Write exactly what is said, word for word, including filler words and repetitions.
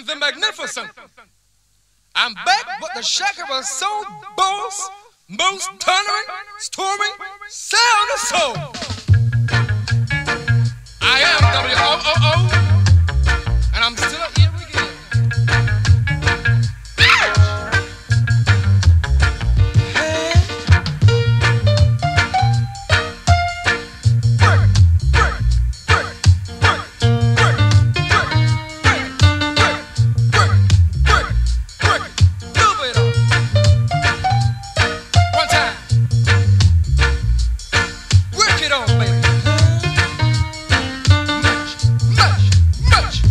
and the magnificent. I'm back, but the shaker was so boss, most thundering, storming, sound of soul. I am W O O O, and I'm still here again. Much, much, much.